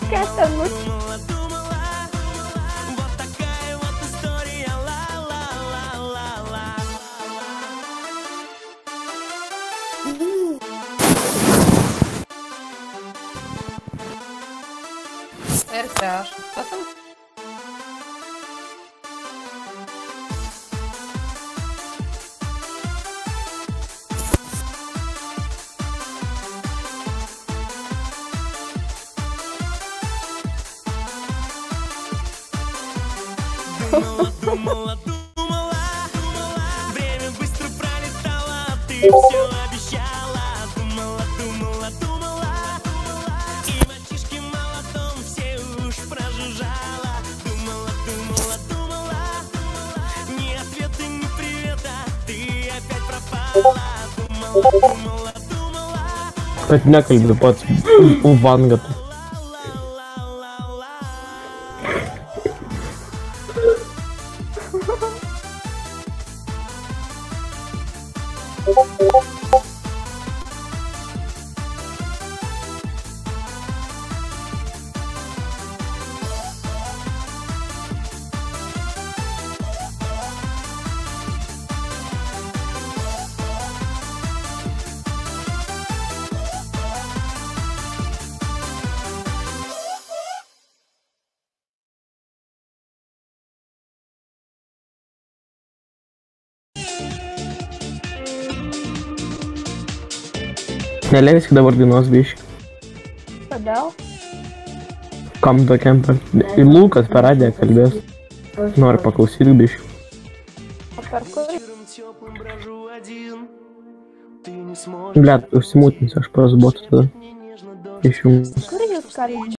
Kas ten Ir prieš. Patam. Думала, время быстро пролетало, ты все обещала. Думала, и мальчишки молотом все уж прожужжала. Думала, ни ответа, ни привета, ты опять пропала. Думала. Pēc nekalbēju pats Vangatu. Neleisk dabar dainos biškį. Kodėl? Kam tokiam per... Ir Lukas per radiją kalbės. Noriu paklausyti biškį. O per kurį? Blet, užsimūtinsiu, aš prasbotu tada. Išjungus. Kur jūs kalbate?